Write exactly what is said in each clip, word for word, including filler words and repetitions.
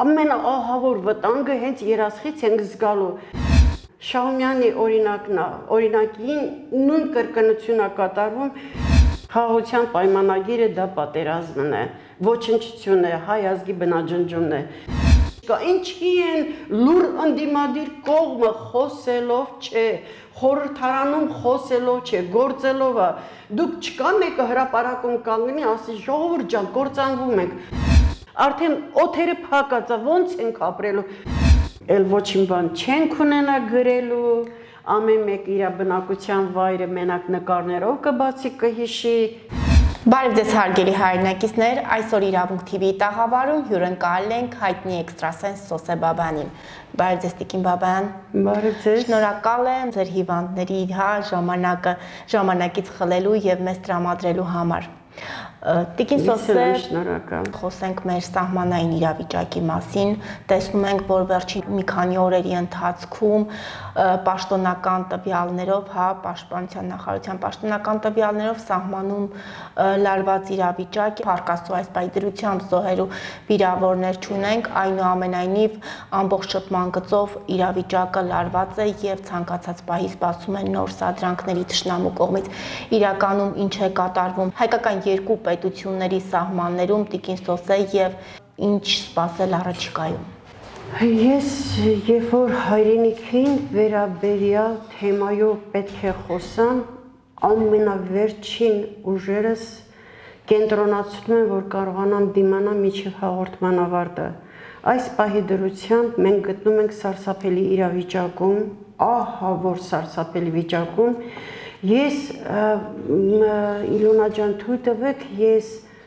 ամենաահավոր վտանգը հենց երասխից ենք զգալու։ Շահումյանի օրինակն է, օրինակին նույն կրկնությունն է կատարվում, խաղաղության պայմանագիրը դա պատերազմն է, ոչնչություն է, հայ ազգի բնաջնջումն է։ Ինչի են լուր ընդդիմադիր կողմը խոսելով չէ, խորհրդարանում խոսելով չէ, գործելով է։ Դուք չկա մեկը հրապարակում կանգնի, ասի ժողովուրդ ջան, կործանվում ենք։ Արդեն օթերը փակած է, ոնց ենք ապրելու։ Էլ ոչինչ բան չենք ունենա գրելու, ամեն մեկ իր բնակության վայրը մենակ նկարներով կբացի կհիշի։ Բարև ձեզ հարգելի հայրենակիցներ, այսօր Իրավունք թի վիի տաղավարում հյուրընկալել ենք հայտնի էքստրասենս Սոսե Բաբայանին։ Բարև ձեզ Տիկին Բաբայան։ Բարև ձեզ։ Շնորհակալ եմ ձեր հիվանդների հա ժամանակը ժամանակից խլելու եւ մեզ տրամադրելու համար։ Տիկին Սոսե, խոսենք մեր սահմանային իրավիճակի մասին, տեսնում ենք, որ վերջին մի քանի օրերի ընթացքում պաշտոնական տվյալներով, հա, Պաշտպանության նախարարության պաշտոնական տվյալներով սահմանում լարված իրավիճակ, փառք այս պայդրությամբ զոհերու վիրավորներ չունենք, այնուամենայնիվ ամբողջ շփման գծով իրավիճակը լարված է եւ ցանկացած պահի սպասում են նոր սադրանքների թշնամու կողմից։ Իրականում ինչ է կատարվում հայկական երկու պետությունների սահմաններում, Տիկին Սոսե, եւ ինչ սպասել առաջիկայում։ Ես երբ որ հայրենիքին վերաբերյալ թեմայով պետք է խոսամ, ամենավերջին ուժերս կենտրոնացնում եմ, որ կարողանամ դիմանալ մինչև հաղորդման ավարտը։ Այս պահի դրությամբ մենք գտնում ենք սարսափելի իրավիճակում, ահա որ սարսափելի վիճակում։ Ես Իլոնա ջան, թույլ տվեք, ես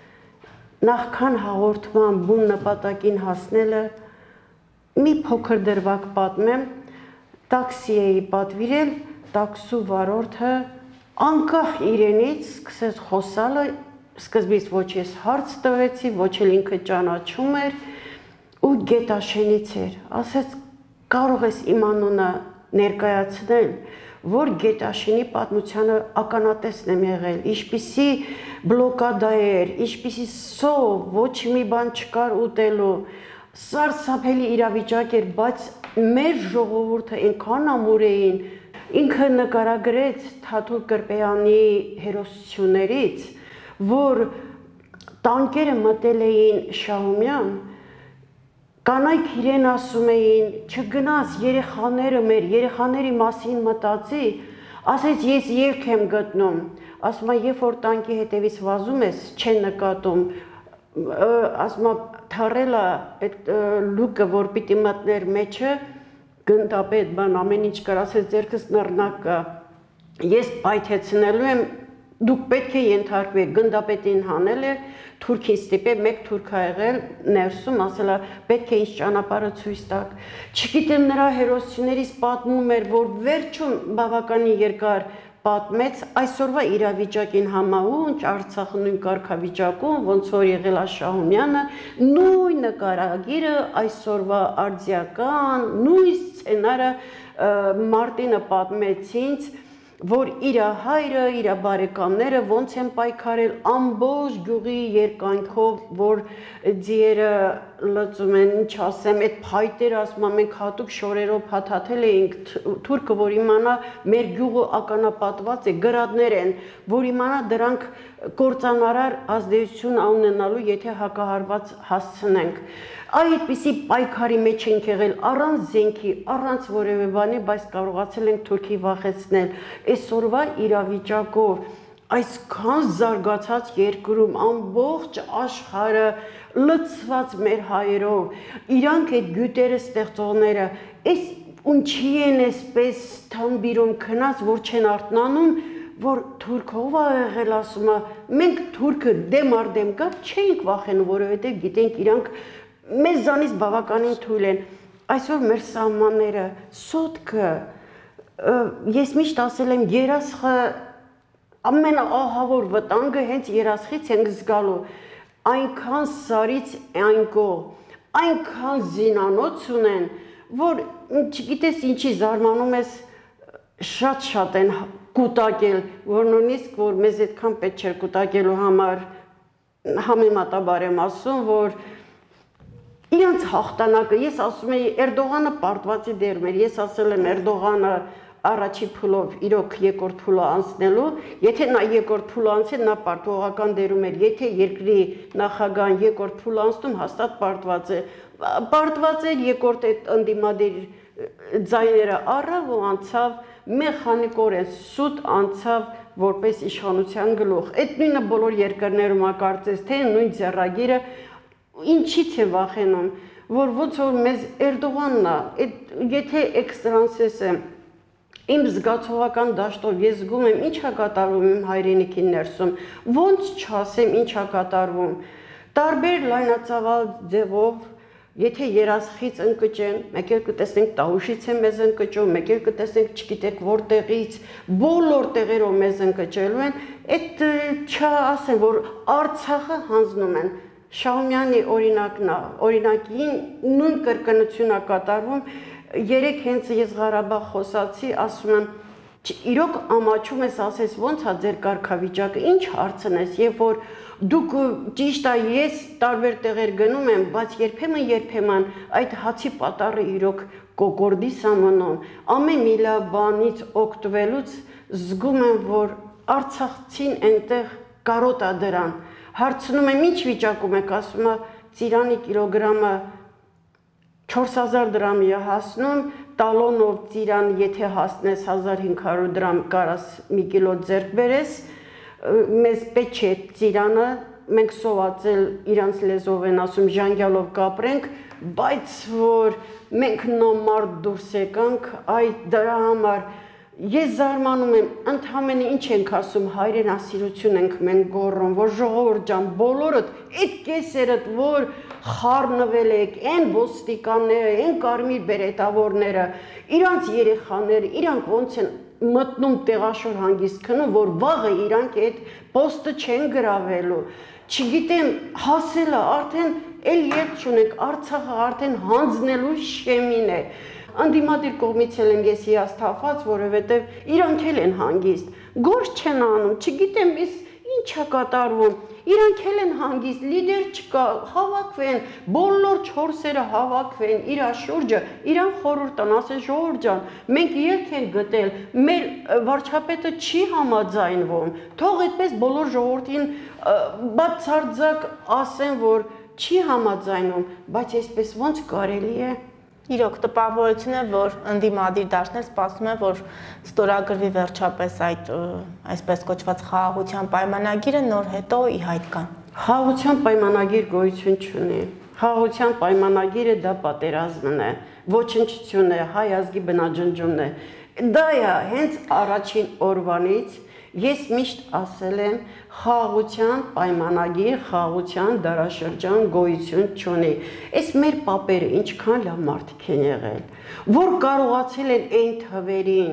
նախքան հաղորդման բուն նպատակին հասնելը մի փոքր դրվագ պատմեմ, տաքսի էի պատվիրել, տաքսու վարորդը անկախ իրենից սկսեց խոսալը, սկզբից ոչ ես հարց տվեցի, ոչ էլ ինքը ճանաչում էր ու Գետաշենից էր, ասեց կարող ես իմ անունը ներկայացնել, որ Գետաշենի պատմությանը ականատեսն եմ եղել, ինչպիսի բլոկադա էր, ինչպիսի սով, ոչ մի բան չկար ուտելու, սարսափելի իրավիճակ էր, բայց մեր ժողովուրդը այնքան ամուր էին, ինքը նկարագրեց Թաթուլ Կրպեյանի հերոսություններից, որ տանկերը մտել էին Շահումյան, կանայք իրեն ասում էին, չգնաս երեխաները մեր, երեխաների մասին մտածի, ասեց ես ելք եմ գտնում, ասում է երբ որ տանկի հետևից վազում ես, չեն նկատում, ասում է թարելա այդ լուկը, որ պիտի մտներ մեջը, գնդապետ բան ամեն ինչ կար, ասեց ձերքս նռնակ կա, ես պայթեցնելու եմ, դուք պետք է ենթարկվեք, գնդապետին հանել է, թուրքին ստիպել, մեկ թուրք ա եղել ներսում, ասել է պետք է ինձ ճանապարհը ցույց տաք։ Չգիտեմ նրա հերոսություններից պատմում էր, որ վերջում բավականին երկար պատմեց այսօրվա իրավիճակին համահունչ, Արցախը նույն կարգավիճակում, ոնց որ եղել է Շահումյանը, նույն նկարագիրը, այսօրվա արձիական, նույն սցենարը Մարտինը պատմեց ինձ, որ իր հայրը, իր բարեկամները ոնց են պայքարել ամբողջ գյուղի երկայնքով, որ ձիերը լծում են, ինչ ասեմ, այդ փայտերը ասում են, մենք հատուկ շորերով փաթաթել էինք, թուրքը, որ իմանա մեր գյուղը ականապատված է, գրադներ են, որ իմանա դրանք կործանարար ազդեցություն ունենալու, եթե հակահարված հասցնենք։ Այդպիսի պայքարի մեջ ենք եղել առանց զենքի, առանց որևէ բանի, բայց կարողացել ենք թուրքի վախեցնել։ Այսօրվա իրավիճակով այսքան զարգացած երկրում ամբողջ աշխարհը լցված մեր հայերով, իրանք այդ գյուտերը ստեղծողները, այս ինչի են այսպես թամբիրում քնած, որ չեն արթնանում, որ թուրքով ա եղել, ասում է, մենք թուրքը դեմ առ դեմ կա, չենք վախենում, որովհետև գիտենք իրանք մեզանից բավականին թույլ են, այսօր մեր սահմանները, սոտքը, ես միշտ ասել եմ, երասխը, ամենաահավոր վտանգը հենց երասխից ենք զգալու, այնքան սարից այն կողմ, այնքան զինանոց ունեն, որ չգիտես ինչի զարմանում ես, շատ-շատ են կուտակել, որ նույնիսկ, որ մեզ այդքան պետք չէր կուտակելու համար համեմատաբար եմ ասում, որ իրանց հաղթանակը, ես ասում եի Էրդողանը պարտվածի դերում էր, ես ասել եմ Էրդողանը առաջի փուլով իրոք երկրորդ փուլը անցնելու, եթե նա երկրորդ փուլը անցել, նա պարտողական դերում էր, եթե երկրի նախագահան երկրորդ փուլը անցնում, հաստատ պարտված է, պարտված էր երկրորդ այդ ընդդիմադիր ձայները առավ ու անցավ մեխանիկորեն սուտ անցավ որպես իշխանության գլուխ։ Այդ նույնը բոլոր երկրներում ակարծես, թե նույն ձեռագիրը ինչից է վախենում, որ ոնց որ մեզ Էրդողանն է, եթե էքստրանսես է, իմ զգացողական դաշտով ես զգում եմ ինչ է կատարվում իմ հայրենիքի ներսում, ոնց չասեմ ինչ է կատարվում, տարբեր լայնածավալ ձևով, եթե երազխից ընկճեն, մեկ էլ կտեսնենք տաղուշից է մեզ ընկճում, մեկ էլ կտեսնենք չգիտեք որտեղից, բոլոր տեղերով մեզ ընկճելու են, այդ չասեմ, որ Արցախը հանձնում են, Շահումյանի օրինակն է, օրինակին նույն կրկնություն է կատարվում, երեք հենց ես Ղարաբաղ խոսացի, ասում եմ, իրոք ամաչում ես, ասես ոնց է ձեր կարգավիճակը, ինչ հարցնես, երբ որ դուք ճիշտ է, ես տարբեր տեղեր գնում եմ, բայց երբեմն երբեմն այդ հացի պատառը իրոք կոկորդիս է մնում, ամեն մի լավ բանից օգտվելուց զգում եմ, որ Արցախցին այնտեղ կարոտ է դրան, հարցնում եմ ինչ վիճակում եք, ասում է ծիրանի կիլոգրամը չորս հազար դրամի է հասնում, տալոնով ծիրան եթե հասնես հազար հինգ հարյուր դրամ կարաս մի կիլո ձեռք բերես, մեզ պետք չէ ծիրանը, մենք սովածել իրանց լեզով են ասում ժանգյալով կապրենք, բայց որ մենք նոմարդ դուրս եկանք, այդ դրա համար ես զարմանում եմ, ընդհանրապես ինչ ենք ասում, հայրենասիրություն ենք մենք գոռում, որ ժողովուրդ ջան, բոլորդ այդ կեսերդ, որ խառնվել եք, այն ոստիկանները, այն կարմիր բերետավորները, իրանց երեխաները, իրանք ոնց են մտնում տեղաշոր հանգիստ քնում, որ վաղը իրանք այդ պոստը չեն գրավելու, չգիտեմ, հասելը արդեն էլ երբ չունենք, Արցախը արդեն հանձնելու շեմին է, Անդիմադիր կողմից էլ եմ ես հիասթափված, որովհետև իրանք էլ են հանգիստ, գործ չեն անում, չգիտեմ, ես ինչ է կատարվում, իրանք էլ են հանգիստ, լիդեր չկա, հավաքվեն, բոլոր չորսերը հավաքվեն, իրա շուրջը, իրան խորհուրդ տան, ասեն ժողովուրդ ջան, մենք ելք ենք գտել, մեր վարչապետը չի համաձայնվում, թող այդպես բոլոր ժողովրդին բացարձակ ասեն, որ չի համաձայնում, բայց այսպես ոնց կարելի է։ Իրոք տպավորություն է, որ ընդդիմադիր դաշտներ սպասում են, որ ստորագրվի վերջապես այդ այսպես կոչված խաղաղության պայմանագիրը, նոր հետո ի հայտ կան։ Խաղաղության պայմանագիր գոյություն չունի։ Խաղաղության պայմանագիրը դա պատերազմն է, ոչնչություն է, հայ ազգի բնաջնջումն է։ Դա է հենց առաջին օրվանից ես միշտ ասել եմ խաղաղության պայմանագիր, խաղաղության դարաշրջան գոյություն չունի։ Այս մեր պապերը ինչքան լավ մարդիկ են եղել, որ կարողացել են այն թվերին,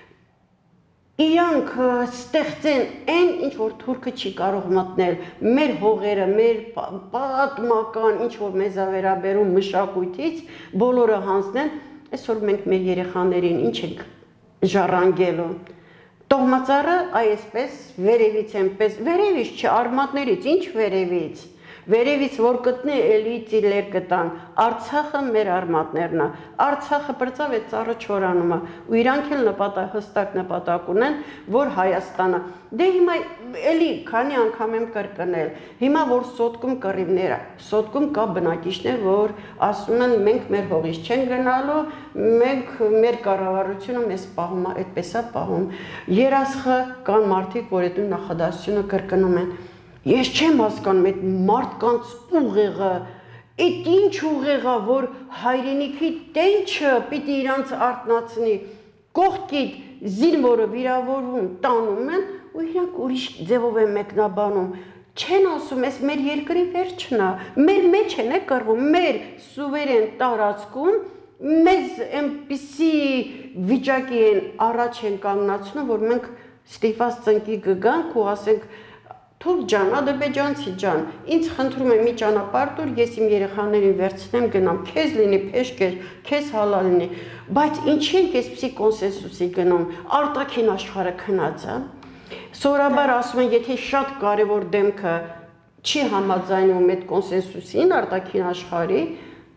իրանք ստեղծեն այն, ինչ որ թուրքը չի կարող մտնել, մեր հողերը, մեր պատմական, ինչ որ մեզ է վերաբերում մշակույթից, բոլորը հանձնեն, այսօր մենք մեր երեխաներին ինչ ենք ժառանգելու։ Տոհմածառը այսպես վերևից այնպես, վերևից չէ, արմատներից, ինչ վերևից, վերևից որ գտնի էլի ծիլեր կտան, Արցախը մեր արմատներն է, Արցախը բրծավ է ծառը չորանում է, ու իրանք էլ նպատակ, հստակ նպատակ ունեն, որ Հայաստանը, դե հիմա էլի քանի անգամ եմ կրկնել, հիմա որ սոտկում կռիվները, սոտկում կա բնակիչներ, որ ասում են մենք մեր հողից չեն գնալու, մենք մեր կառավարությունը մեզ պահում է, այդպես է պահում, երասխը կան մարդիկ, որ այդ նախադասությունը կրկնում են, ես չեմ հասկանում այդ մարդկանց ուղեղը, այդ ինչ ուղեղա, որ հայրենիքի տենչը պիտի իրանց արթնացնի, կողքիդ զինվորը վիրավորվում տանում են, ու իրանք ուրիշ ձևով են մեկնաբանում, չեն ասում, այս մեր երկրի վերջն է, մեր մեջ են է կռվում, մեր սուվերեն տարածքում, մեզ այնպիսի վիճակի են առաջ են կանգնացնում, որ մենք ստիպված ծնկի կգանք ու ասենք, Թուրք ջան, ադրբեջանցի ջան, ինձ խնդրում եմ մի ճանապարհ տուր, ես իմ երեխաներին վերցնեմ, գնամ, քեզ լինի փեշկեր, քեզ հալալ լինի, բայց ինչի ենք այսպիսի կոնսենսուսի գնում, արտաքին աշխարհը քնած է։ Սովորաբար ասում են, եթե շատ կարևոր դեմքը չի համաձայնում այդ կոնսենսուսին արտաքին աշխարհի,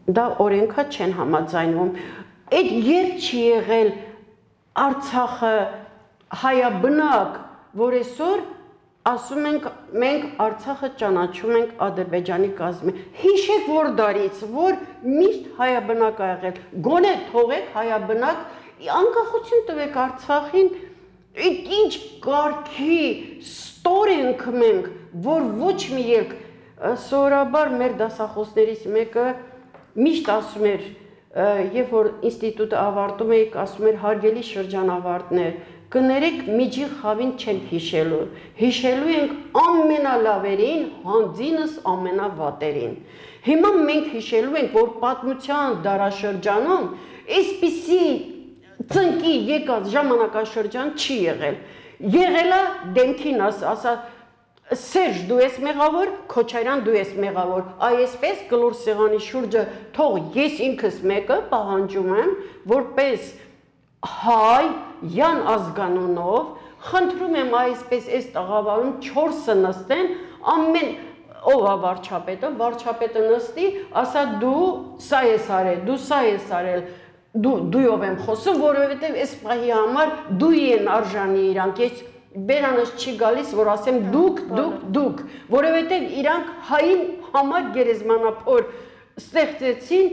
դա օրենքա չեն համաձայնվում։ Այդ երբ չի եղել Արցախը հայաբնակ, որ այսօր ասում ենք մենք Արցախը ճանաչում ենք Ադրբեջանի կազմի։ Հիշեք որ դարից, որ միշտ հայաբնակ ա եղել։ Գոնե թողեք հայաբնակ, անկախություն տվեք Արցախին, ինչ կարգի ստոր ենք մենք, որ ոչ մի երկ սովորաբար մեր դասախոսներից մեկը միշտ ասում էր, երբ որ ինստիտուտը ավարտում էիք, ասում էր հարգելի շրջանավարտներ, կներեք միջի խավին չենք հիշելու, հիշելու ենք ամենալավերին, հանձինս ամենավատերին։ Հիմա մենք հիշելու ենք, որ պատմության դարաշրջանում այսպիսի ծնկի եկած ժամանակաշրջան չի եղել։ Եղելա դեմքին ասա, Սերժ դու ես մեղավոր, Քոչարյան դու ես մեղավոր, այսպես կլոր սեղանի շուրջը թող ես ինքս մեկը պահանջում եմ, որպես հայ յան ազգանունով, խնդրում եմ այսպես այս տաղավարում չորսը նստեն, ամեն ով է վարչապետը, վարչապետը նստի, ասա դու սա ես արել, դու սա ես արել, դույով եմ խոսում, որովհետև այս պահի համար դույ են արժանի իրանք, ես բերանս չի գալիս, որ ասեմ դուք, դուք, դուք, որովհետև իրանք հային համար գերեզմանափոր ստեղծեցին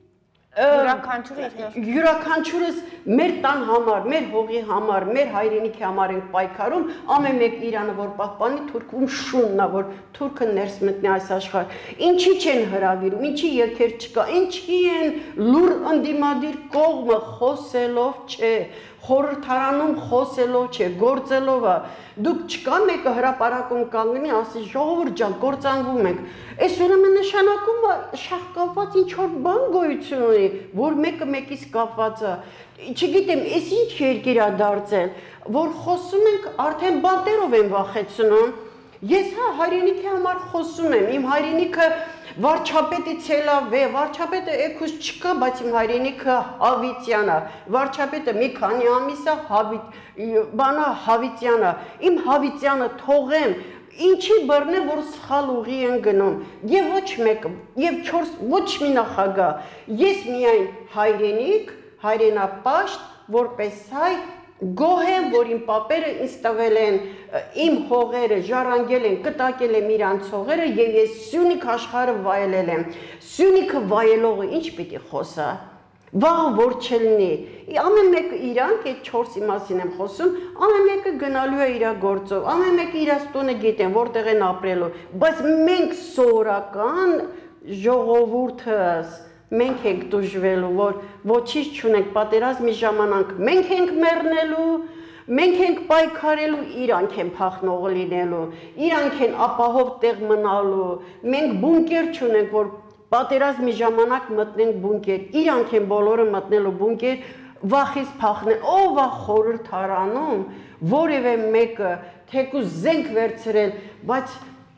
յուրաքանչյուրս մեր տան համար, մեր հողի համար, մեր հայրենիքի համար ենք պայքարում, ամեն մեկ Իրանը որ պահպանի, թուրքում շունն է, որ թուրքը ներս մտնի այս աշխարհ։ Ինչի չեն հրավիրում, ինչի եկեր չկա, ինչի են լուր ընդդիմադիր կողմը խոսելով չէ, խորհրդարանում խոսելով չէ, գործելով է։ Դուք չկա մեկը հրապարակում կանգնի, ասի ժողովուրդ ջան, կործանվում ենք։ Այս ուրեմն նշանակում է շահկապված ինչ-որ բան գոյություն ունի, որ մեկը մեկից կապված է։ Չգիտեմ, այս ինչ երկիր է դարձել, որ խոսում ենք, արդեն բանտերով են վախեցնում։ Ես հա հայրենիքի համար խոսում եմ, իմ հայրենիքը վարչապետից էլավ է, վարչապետը էքուս չկա, բայց իմ հայրենիքը Հավիտյան է, վարչապետը մի քանի ամիս է, բանա Հավիտյան է, իմ Հավիտյանը թողեմ, ինչի բռն է, որ սխալ ուղի են գնում, և ոչ մեկը, և չորս, ոչ մի նախագահ, ես միայն հայրենիք, հայրենապաշտ, որպես հայ, գոհ եմ, որ իմ պապերը ինձ տվել են, իմ հողերը ժառանգել են, կտակել եմ իրանց հողերը և ես Սյունիք աշխարհը վայելել եմ։ Սյունիքը վայելողը ինչ պիտի խոսա, վաղը որ չլինի։ Ամեն մեկը իրանք, այդ չորսի մասին եմ խոսում, ամեն մեկը գնալու է իր գործով, ամեն մեկը իր տունը գիտեն, որտեղ են ապրելու, բայց մենք սովորական ժողովուրդս մենք ենք դժվելու, որ ոչինչ չունենք, պատերազմի ժամանակ մենք ենք մեռնելու, մենք ենք պայքարելու, իրանք են փախնողը լինելու, իրանք են ապահով տեղ մնալու, մենք բունկեր չունենք, որ պատերազմի ժամանակ մտնենք բունկեր, իրանք են բոլորը մտնելու բունկեր, վախից փախնել, ով է խորհրդարանում, որևէ մեկը թեկուզ զենք վերցրել, բայց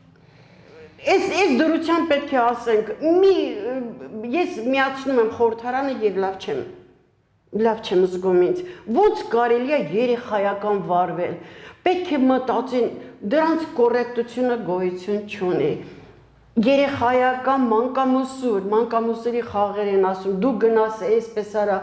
Ես դրության պետք է ասենք, ես միացնում եմ խորհրդարանը և լավ չեմ զգում ինձ, ոնց կարելի է երեխայական վարվել, պետք է մտածեն, դրանց կոռեկտությունը գոյություն չունի, երեխայական մանկամուսուր, մանկամուսուրի խաղեր են ասում, դու գնաս այսպես արա,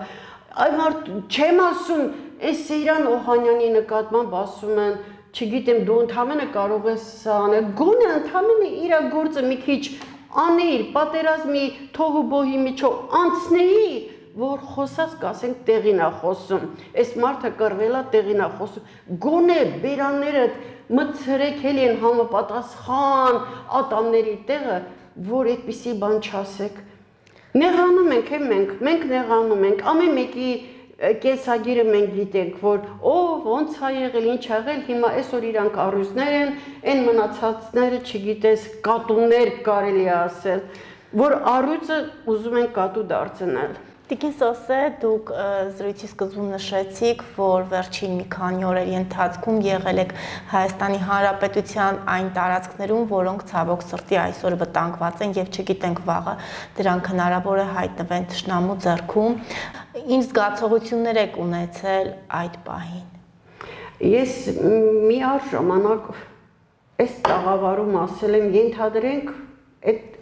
չեմ ասում, այս Սեյրան Օհանյանի նկատմամբ ասում են, չգիտեմ, դու ընդամենը կարող ես անել, գոնե ընդամենը իր գործը մի քիչ անեիր, պատերազմի թող ու բոհի միջով անցնեի, որ խոսած կասենք տեղին է խոսում, այս մարդը կռվել է տեղին է խոսում, գոնե բերանները մտցրեք էլի են համապատասխան ատամների տեղը, որ այդպիսի բան չասեք։ Նեղանում ենք, մենք, մենք նեղանում ենք, ամեն մեկի կեսագիրը մենք գիտենք, որ ով ոնց է եղել, ինչ ա եղել, հիմա այսօր իրանք առյուծներ են, այն մնացածները չգիտես, կատուներ կարելի է ասել, որ առյուծը ուզում են կատու դարձնել։ Տիկին Սոսե, դուք զրույցի սկզբում նշեցիք, որ վերջին մի քանի օրերի ընթացքում եղել եք Հայաստանի Հանրապետության այն տարածքներում, որոնք ցավոք սրտի այսօր վտանգված են և չգիտենք վաղը դրանք հնարավոր է հայտնվեն թշնամու ձեռքում։ Ինչ զգացողություններ եք ունեցել այդ պահին։ Ես մի առ ժամանակ այս տաղավարում ասել եմ, ենթադրենք այդ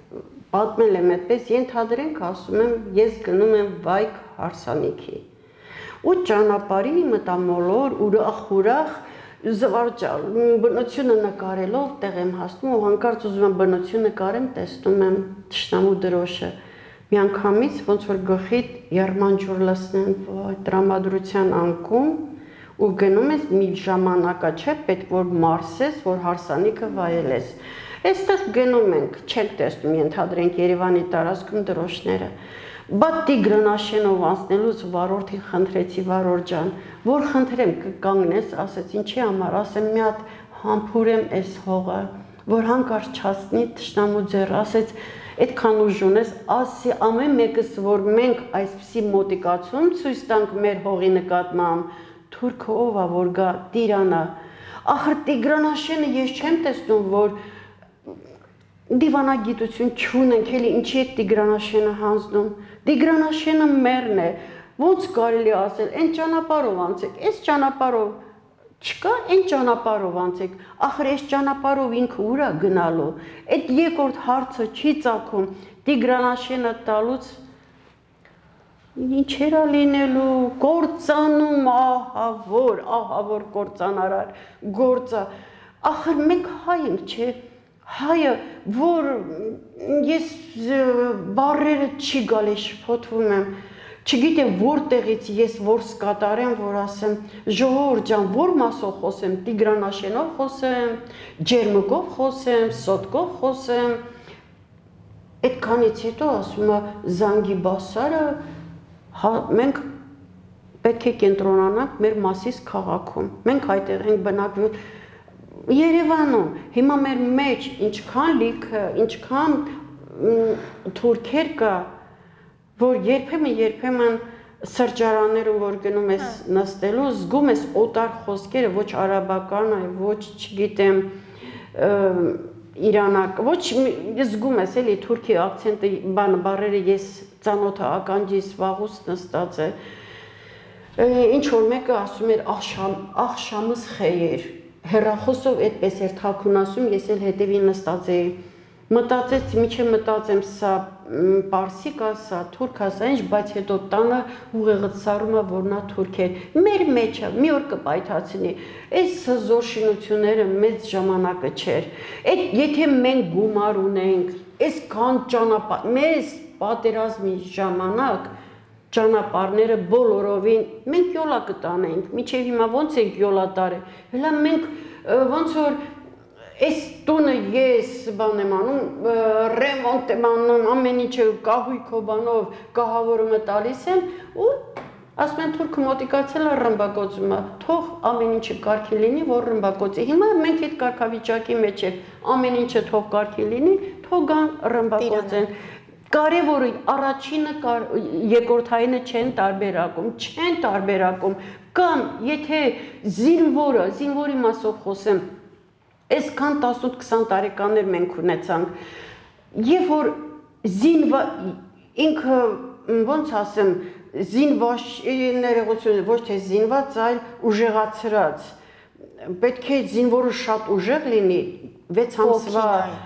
պատմել եմ այդպես, ենթադրենք, ասում եմ, ես գնում եմ վայք հարսանիքի։ Ու ճանապարհի մտամոլոր, ուրախ-ուրախ, զվարճալ, բնությունը նկարելով տեղ եմ հասնում ու հանկարծ ուզում եմ բնություն նկարեմ, տեսնում եմ թշնամու դրոշը։ Միանգամից ոնց որ գլխիդ եռմանջուր լսնեն, վայ, տրամադրության անկում ու գնում ես մի ժամանակա, չէ, պետք որ մարսես, որ հարսանիքը վայելես։ Այստեղ գնում ենք, չենք տեսնում, ենթադրենք Երևանի տարածքում դրոշները։ Բա Տիգրանաշենով անցնելուց վարորդին խնդրեցի, վարորդ ջան, որ խնդրեմ կկանգնես, ասեց ինչի համար, ասեմ մի հատ համբուրեմ այս հողը, որ հանկարծ չացնի թշնամու ձեռ, ասեց այդքան ուժ ունես, ասի ամեն մեկս որ մենք այսպիսի մոտիկացում ցույց տանք մեր հողի նկատմամբ, թուրքը ով է որ գա Տիրանա, ախր Տիգրանաշենը ես չեմ տեսնում որ դիվանագիտություն չունենք, էլի ինչի է Տիգրանաշենը հանձնում, Տիգրանաշենը մերն է, ոնց կարելի ասել, այն ճանապարհով անցեք, այս ճանապարհով չկա, այն ճանապարհով անցեք, ախր այս ճանապարհով ինքը ուր է գնալու, այդ երկրորդ հարցը չի ծագում, Տիգրանաշենը տալուց ինչեր է լինելու, կործանում, ահա որ, ահա որ կործանարար, գործը, ախր մենք հայ ենք, չէ, հայը, որ ես բառերը չի գալի շփոթվում եմ, չգիտեմ որտեղից ես որ սկատարեմ, որ ասեմ, ժողովուրդ ջան, որ մասով խոսեմ, Տիգրանաշենով խոսեմ, ջերմուկով խոսեմ, սոտկով խոսեմ, այդքանից հետո ասում է Զանգի Բասարը, մենք պետք է կենտրոնանանք մեր Մասիս քաղաքում, մենք այդտեղ ենք բնակվել Երևանում, հիմա մեր մեջ ինչքան լիքը, ինչքան թուրքեր կա, որ երբեմն երբեմն սրճարաններում որ գնում ես նստելու, զգում ես օտար խոսքերը, ոչ արաբական, ոչ չգիտեմ իրանակ, ոչ զգում ես էլի թուրքի ակցենտը, բան բառերը ես ծանոթ ականջիս վաղուց նստած է, ինչ որ մեկը ասում էր ախշամս խեյեր, հեռախոսով այդպես էր թաքուն ասում, ես էլ հետևին նստած էի, մտածեց, միջև մտածեմ, սա պարսիկ է, սա թուրք է, սա ինչ, բայց հետո տանը ուղեղդ սառում է, որ նա թուրք է, մեր մեջը, մի օր կպայթացնի, այս հզոր շինությունները մեծ ժամանակը չէր, եթե մենք գումար ունենք, այսքան ճանապարհ, մեզ պատերազմի ժամանակ ճանապարհները բոլորովին մենք յոլա կտանենք, մինչև հիմա ոնց ենք յոլա տարել, հլա մենք ոնց որ այս տունը ես բան եմ անում, ռեմոնտ եմ անում, ամեն ինչը կահույքով բանով կահավորումը տալիս եմ ու ասում են թուրքը մոտիկացել է ռմբակոծումը, թող ամեն ինչը կարգի լինի, որ ռմբակոծի, հիմա մենք այդ կարգավիճակի մեջ ենք, ամեն ինչը թող կարգի լինի, թող գան ռմբակոծեն Կարևորը առաջինը երկրորդայինը չեն տարբերակում, չեն տարբերակում, կամ եթե զինվորը, զինվորի մասով խոսեմ, այսքան տասնութ քսան տարեկաններ մենք ունեցանք, եւ որ զինվա ինքը ոնց ասեմ, զինվաշ ներողություն, ոչ թե զինված, այլ ուժեղացրած, պետք է զինվորը շատ ուժեղ լինի, վեց ամսվա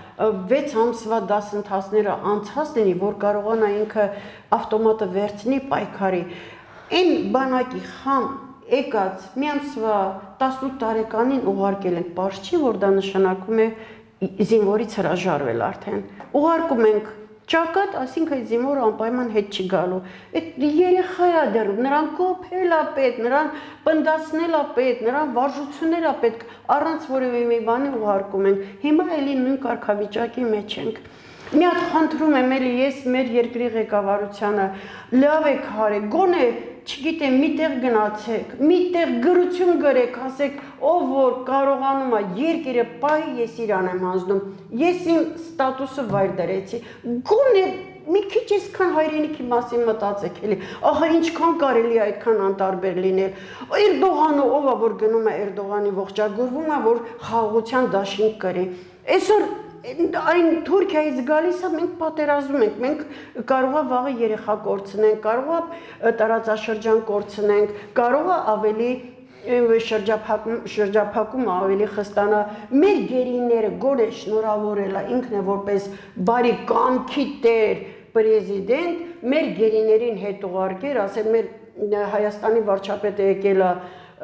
վեց ամսվա դասընթացները անցած լինի, որ կարողանա ինքը ավտոմատը վերցնի պայքարի, այն բանակի խամ եկած մի ամսվա տասնութ տարեկանին ուղարկել ենք, պարզ չի, որ դա նշանակում է զինվորից հրաժարվել արդեն, ուղարկում ենք ճակատ, ասինքն զինվորը անպայման հետ չի գալու, այդ երեխա է դեռ, նրան կոփել է պետք, նրան պնդացնել է պետք, նրան վարժություններ է պետք, առանց որևէ մի բանի ուղարկում ենք, հիմա էլի նույն կարգավիճակի մեջ ենք, մի հատ խնդրում եմ էլի ես մեր երկրի ղեկավարությանը, լավ եք արեք, գոնե չգիտեմ, միտեղ գնացեք, միտեղ գրություն գրեք, ասեք, ով որ կարողանում է երկիրը պահի, ես իրան եմ հանձնում, ես իմ ստատուսը վայր դրեցի, գոնե մի քիչ այսքան հայրենիքի մասին մտածեք էլի, ախր ինչքան կարելի է այդքան անտարբեր լինել, Էրդողանը ով է որ գնում է Էրդողանի ողջագուրվում է, որ խաղաղության դաշինք կրի, այսօր այն Թուրքիայից գալիս է, մենք պատերազմում ենք, մենք կարող է վաղը երեխա կորցնենք, կարող է տարածաշրջան կորցնենք, կարող է ավելի շրջափակում ավելի խստանա մեր գերիները գորե շնորհավորելա ինքն է որպես բարի կամքի տեր պրեզիդենտ մեր գերիներին հետ ուղարկեր ասել մեր Հայաստանի վարչապետը եկել է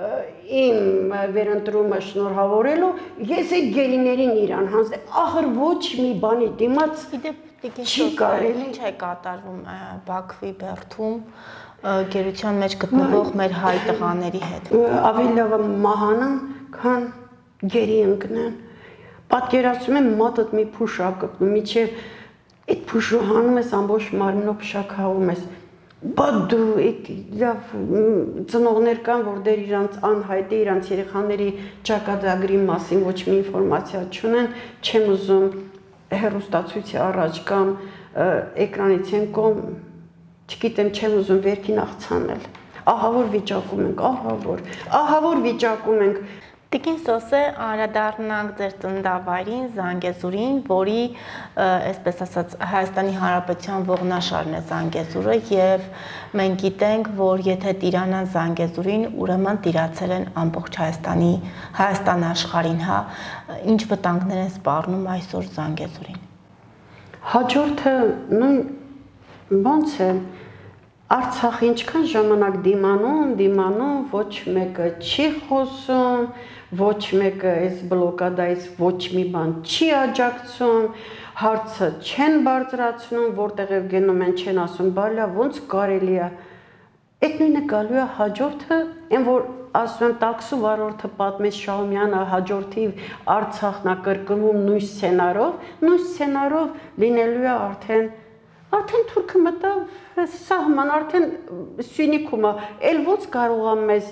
իմ վերընտրումը շնորհավորելու ես այդ գերիներին իրան հանձնեմ ախր ոչ մի բանի դիմաց չի կարելի ինչ է կատարվում Բաքվի բերդում գերության մեջ գտնվող մեր հայ տղաների հետ ավելի լավ մահանան քան գերի ընկնեն պատկերացնում եմ մատդ մի փուշ ա կպնում միջև այդ փուշը հանում ես ամբողջ մարմնով փշակահում ես Բա դու այդ լավ ծնողներ կան, որ դեր իրանց անհայտ է, իրանց երեխաների ճակատագրի մասին ոչ մի ինֆորմացիա չունեն, չեմ ուզում հեռուստացույցի առաջ կամ էկրանից են կողմ, չգիտեմ, չեմ ուզում վերքին աղցանել։ Ահա որ վիճակում ենք, ահա որ, ահա որ վիճակում ենք։ Տիկին Սոսե անդրադառնանք ձեր ծննդավայրին Զանգեզուրին, որի, այսպես ասած, Հայաստանի Հանրապետության ողնաշարն է Զանգեզուրը եւ մենք գիտենք, որ եթե տիրանան Զանգեզուրին, ուրեմն տիրացել են ամբողջ Հայաստանի, Հայաստան աշխարհին, հա, ինչ վտանգներ են սպառնում այսօր Զանգեզուրին։ Հաջորդը նույն ոնց է Արցախ ինչքան ժամանակ դիմանում, դիմանում, ոչ մեկը չի խոսում, ոչ մեկը այս բլոկադայից ոչ մի բան չի աջակցում, հարցը չեն բարձրացնում, որտեղ եւ գնում են չեն ասում, բալա ոնց կարելի է։ Այդ նույնը գալու է հաջորդը, այն որ ասում եմ տաքսու վարորդը պատմեց Շահումյանը հաջորդիվ Արցախն է կրկնվում նույն սցենարով, նույն սցենարով լինելու է արդեն Արդեն թուրքը մտավ սահման, արդեն Սյունիքում է, էլ ոնց կարող է մեզ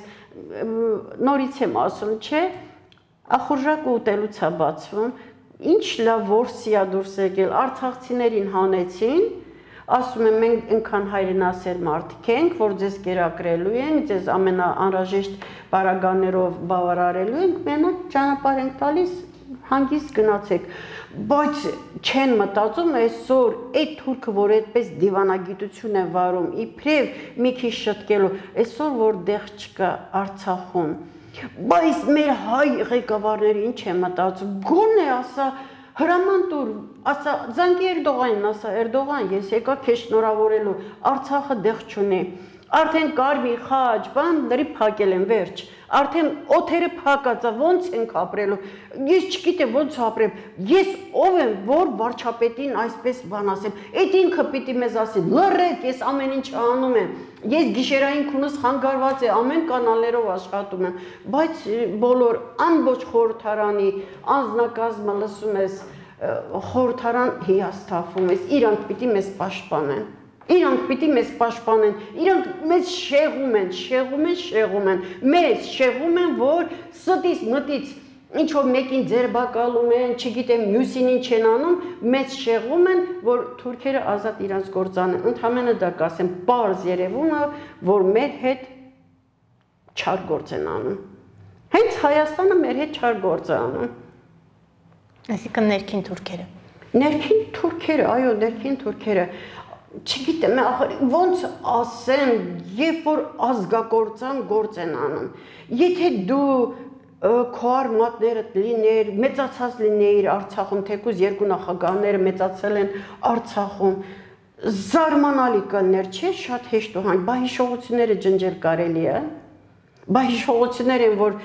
նորից եմ ասում, չէ, ախորժակը ուտելուց է բացվում, ինչ լավ որսի է դուրս եկել, արցախցիներին հանեցին, ասում եմ մենք այնքան հայրենասեր մարդիկ ենք, որ ձեզ կերակրելու ենք, ձեզ ամենաանհրաժեշտ պարագաներով բավարարելու ենք, մենակ ճանապարհ ենք տալիս, հանգիստ գնացեք, բայց չեն մտածում այսօր այդ թուրքը, որ այդպես դիվանագիտություն է վարում, իբրև մի քիչ շտկելու, այսօր որ դեղ չկա Արցախում, բայց մեր հայ ղեկավարները ինչ է մտածում, գոնե ասա հրաման տուր, ասա Զանգի Էրդողանին, ասա Էրդողան, ես եկա քեզ շնորհավորելու, Արցախը դեղ չունի, արդեն կարմիր խաչ, բան դրի փակել են վերջ, արդեն օթերը փակած է, ոնց ենք ապրելու, ես չգիտեմ ոնց ապրեմ, ես ով եմ, որ վարչապետին այսպես բան ասեմ, այդ ինքը պիտի մեզ ասի, լռեք, ես ամեն ինչ անում եմ, ես գիշերային քունս խանգարված է, ամեն կանալներով աշխատում եմ, բայց բոլոր ամբողջ խորհրդարանի անձնակազմը լսում ես, խորհրդարան հիասթափում ես, իրանք պիտի մեզ պաշտպանեն Իրանք պիտի մեզ պաշտպանեն, իրանք մեզ շեղում են, շեղում են, շեղում են, մեզ շեղում են, որ ստից մտից ինչ-որ մեկին ձերբակալում են, չգիտեմ, մյուսին ինչ են անում, մեզ շեղում են, որ թուրքերը ազատ իրանց գործանեն, ընդհանրապես դա կասեմ, պարզ երևում է, որ մեր հետ չար գործ են անում։ Հենց Հայաստանը մեր հետ չար գործ է անում։ Այսինքն ներքին թուրքերը։ Ներքին թուրքերը, այո, ներքին թուրքերը Չգիտեմ, ոնց ասեմ, երբ որ ազգակործան գործ են անում, եթե դու քո արմատներդ լիներ, մեծացած լինեիր Արցախում, թեկուզ երկու նախագահները մեծացել են Արցախում, զարմանալի կներ, չէ, շատ հեշտ ու հան, բա հիշողությունները ջնջել կարելի է, բա հիշողություններ են, որ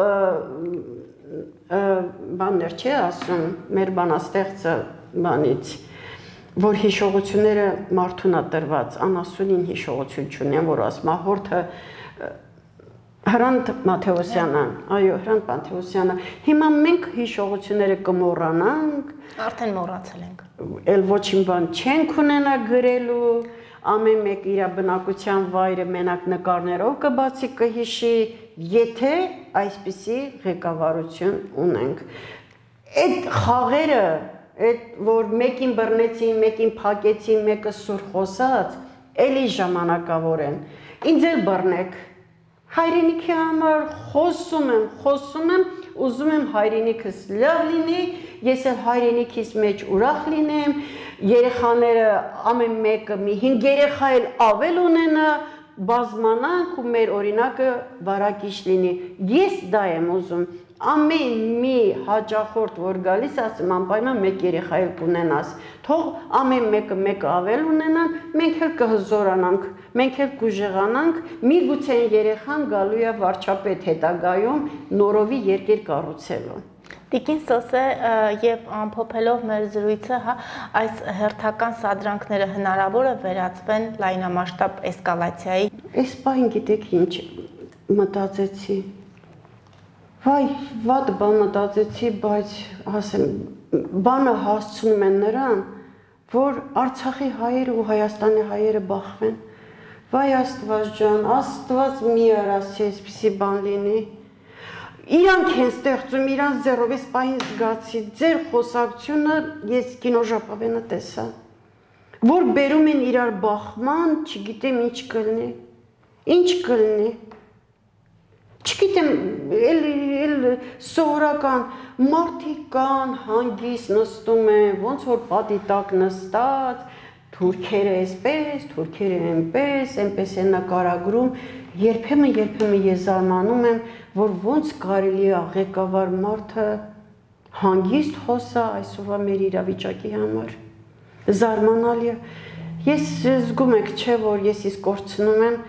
բաններ չէ ասում, մեր բանաստեղծը բանից, որ հիշողությունները մարդուն է տրված, անասունին հիշողություն չունեն, որ ասում է հորթը Հրանտ Մաթեոսյանը, այո, Հրանտ Մաթեոսյանը, հիմա մենք հիշողությունները կմոռանանք, արդեն մոռացել ենք, էլ ոչինչ բան չենք ունենա գրելու, ամեն մեկ իր բնակության վայրը մենակ նկարներով կբացի կհիշի, եթե այսպիսի ղեկավարություն ունենք։ Այդ խաղերը Այդ որ մեկին բռնեցին, մեկին փակեցին, մեկը սուր խոսած, էլի ժամանակավոր են։ Ինձ էլ բռնեք։ Հայրենիքի համար խոսում եմ, խոսում եմ, ուզում եմ հայրենիքս լավ լինի, ես էլ հայրենիքիս մեջ ուրախ լինեմ, երեխաները ամեն մեկը մի հինգ երեխա էլ ավել ունենա, բազմանանք ու մեր օրինակը վարակիչ լինի։ Ես դա եմ ուզում։ Ամեն մի հաճախորդ, որ գալիս, ասում անպայման մեկ երեխա էլ կունենաս։ Թող ամեն մեկը մեկ ավել ունենան, մենք էլ կհզորանանք, մենք էլ կուժեղանանք, միգուցե երեխան գալու է վարչապետ հետագայում նորովի երկիր կառուցելու։ Տիկին Սոսե եւ ամփոփելով մեր զրույցը, հա, այս հերթական սադրանքները հնարավոր է վերածվեն լայնամասշտաբ էսկալացիայի։ Այս բան գիտեք ինչ մտածեցի։ Վայ, վատ բան մտածեցի, բայց ասեմ, բանը հասցնում են նրան, որ Արցախի հայերը ու Հայաստանի հայերը բախվեն։ Վայ Աստված ջան, Աստված մի արասի այսպիսի բան լինի։ Իրանք են ստեղծում, իրանք ձեռով էս պահին զգացի, ձեր խոսակցությունը ես կինոժապավենը տեսա, որ բերում են իրար բախման, չգիտեմ ինչ կլինի, ինչ կլինի, չգիտեմ, էլ սովորական մարդիկ կան, հանգիստ նստում են, ոնց որ պատի տակ նստած, թուրքերը այսպես, թուրքերը այնպես, այնպես են նկարագրում, երբեմն երբեմն ես զարմանում եմ, որ ոնց կարելի է ղեկավար մարդը հանգիստ խոսա այսօրվա մեր իրավիճակի համար։ Զարմանալի է։ Ես զգում եք, չէ, որ ես իսկ կորցնում եմ,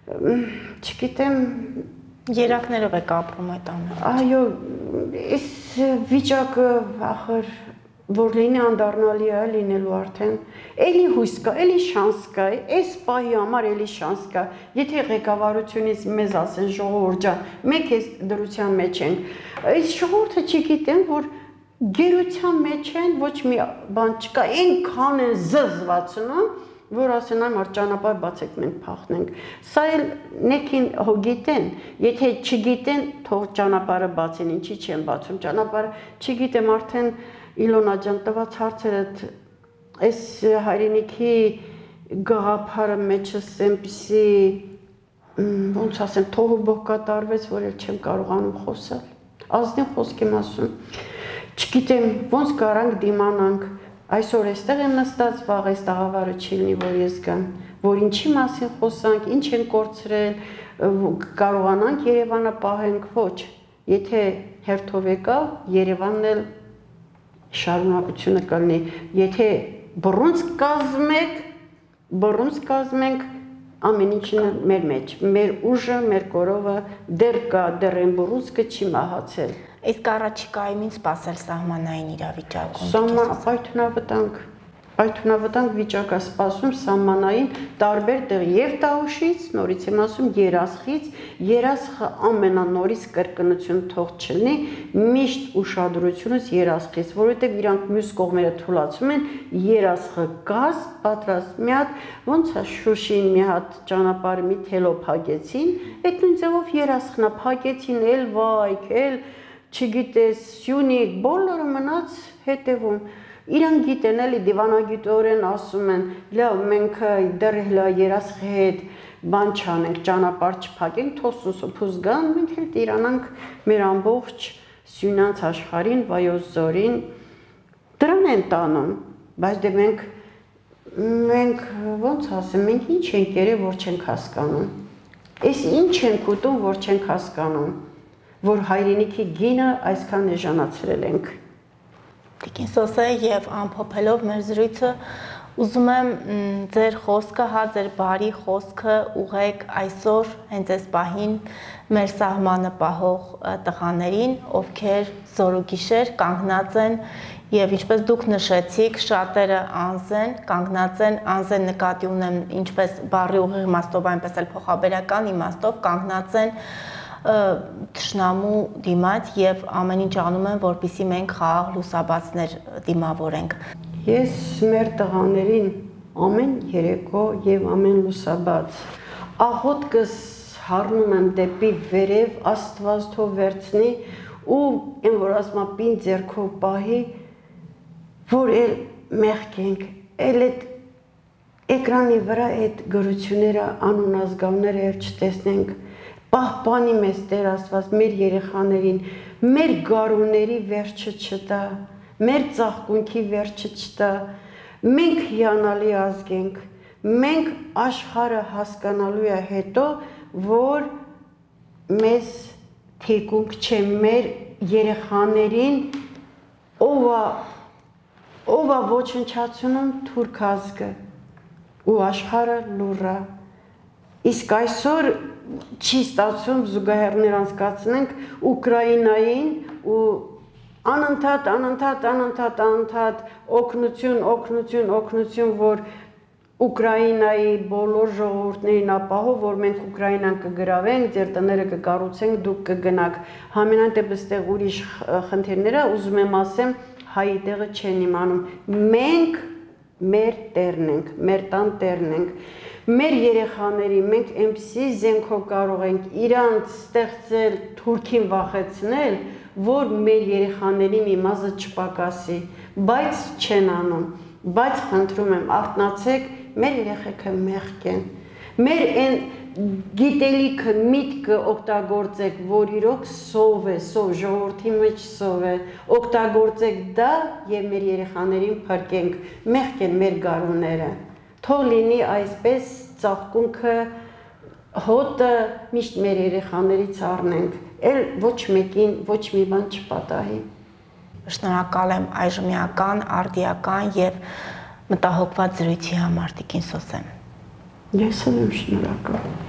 չգիտեմ, երակներով եք ապրում այդ ամենը։ Այո, այս վիճակը ախր որ լինի անդառնալի է լինելու արդեն, էլի հույս կա, էլի շանս կա, այս պահի համար էլի շանս կա, եթե ղեկավարությունից մեզ ասեն ժողովուրդ ջան, մենք այս դրության մեջ ենք, այս ժողովուրդը չգիտեն, որ գերության մեջ են, ոչ մի բան չկա, այնքան են զզվացնում, որ ասեն այ մարդ ճանապարհ բացեք մենք փախնենք, սա էլ նեքին հո գիտեն, եթե չգիտեն, թող ճանապարհը բացեն, ինչի չեն բացում ճանապարհը, չգիտեմ արդեն Իլոնա ջան տված հարցերդ այս հայրենիքի գաղափարը մեջս այնպիսի ոնց ասեմ թողուբոհ կատարվեց, որ էլ չեմ կարողանում խոսալ, ազնիվ խոսք եմ ասում, չգիտեմ ոնց կարանք դիմանանք, այսօր այստեղ եմ նստած, վաղ այս տաղավարը չի լինի, որ ես գամ, որ ինչի մասին խոսանք, ինչ են կորցրել, կարողանանք Երևանը պահենք, ոչ, եթե հերթով եկավ, Երևանն էլ շարունակությունը կլինի, եթե բռունց կազմենք, բռունց կազմենք, ամեն ինչն մեր մեջ, մեր ուժը, մեր կորովը դեռ կա, դեռ այն բռունցքը չի մահացել։ Իսկ առաջիկայում ինչ սպասել սահմանային իրավիճակում։ Սահման պայթունավտանգ, պայթունավտանգ վիճակ է սպասում սահմանային տարբեր տեղ եւ Տաուշից, նորից եմ ասում Երասխից, Երասխը ամենանորից կրկնություն թող չլինի, միշտ ուշադրությունս Երասխից, որովհետեւ իրանք մյուս կողմերը թույլատրում են Երասխը գազ պատրաստ մի հատ, ոնց է Շուշին մի հատ ճանապարհը մի թելո փակեցին, այդ նույն ձևով Երասխնա փակեցին, էլ վայք, էլ չգիտես, Սյունիք, բոլորը մնաց հետևում։ Իրանք գիտեն էլի դիվանագիտորեն ասում են, լավ, մենք դեռ հլա Երասխի հետ բան չանենք, ճանապարհ չփակենք, թող սուսուփուս գան, մենք էլ տիրանանք մեր ամբողջ Սյունյանց աշխարհին, Վայոց ձորին, դրան են տանում, բայց դե մենք մենք ոնց ասեմ, մենք ինչ ենք երևի, որ չենք հասկանում։ Այս ինչ ենք ուտում, որ չենք հասկանում, որ հայրենիքի գինը այսքան էժանացրել ենք։ Տիկին Սոսե եւ ամփոփելով մեր զրույցը ուզում եմ ձեր խոսքը, հա ձեր բարի խոսքը ուղեք այսօր հենց այս պահին մեր սահմանը պահող տղաներին, ովքեր զորուգիշեր կանգնած են եւ ինչպես դուք նշեցիք, շատերը անձեն, կանգնած են, անձեն նկատի ունեմ ինչպես բարի ուղիղ իմաստով, այնպես էլ փոխաբերական իմաստով կանգնած են թշնամու դիմաց եւ ամեն ինչ անում են, որպեսզի մենք խաղաղ լուսաբացներ դիմավորենք։ Ես մեր տղաներին ամեն երեկո եւ ամեն լուսաբաց աղոթքս հառնում եմ դեպի վերև, Աստված թող վերցնի ու այն որ ասում եմ պին ձեռքով պահի, որ էլ մեղք ենք, էլ այդ էկրանի վրա այդ գրությունները անունազգանները էլ չտեսնենք, պահպանի մեզ Տեր Աստված մեր երեխաներին, մեր գարունների վերջը չտա, մեր ծաղկունքի վերջը չտա, մենք հիանալի ազգ ենք, Մենք աշխարհը հասկանալու է հետո, որ մեզ թեկունք չէ մեր երեխաներին ով է ով է ոչնչացնում թուրք ազգը ու աշխարհը լուռ է։ Իսկ այսօր չի ստացվում զուգահեռներ անցկացնենք Ուկրաինային ու անընդհատ, անընդհատ, անընդհատ, անընդհատ օգնություն, օգնություն, օգնություն, որ Ուկրաինայի բոլոր ժողովուրդներին ապահով, որ մենք Ուկրաինան կգրավենք, ձեր տները կկառուցենք, դուք կգնաք։ Համենայն դեպս այդտեղ ուրիշ խնդիրներ է, ուզում եմ ասեմ, հայի տեղը չեն իմանում։ Մենք մեր տերն ենք, մեր տան տերն ենք։ Մեր երեխաների մենք այնպիսի զենքով կարող ենք իրանց ստեղծել, թուրքին վախեցնել, որ մեր երեխաների մի մազը չպակասի, բայց չեն անում, բայց խնդրում եմ արթնացեք, մեր երեխեքը մեղք են, մեր այն գիտելիքը, միտքը օգտագործեք, որ իրոք սով է, սով, ժողովրդի մեջ սով է, օգտագործեք դա և մեր երեխաներին փրկենք, մեղք են մեր գարունները, թող լինի այսպես ծաղկունքը, հոտը միշտ մեր երեխաներից առնենք, էլ ոչ մեկին, ոչ մի բան չպատահի։ Շնորհակալ եմ այժմյական, արդիական և մտահոգված զրույցի համար, Տիկին Սոսեմ։ Ես էլ եմ շնորհակալ։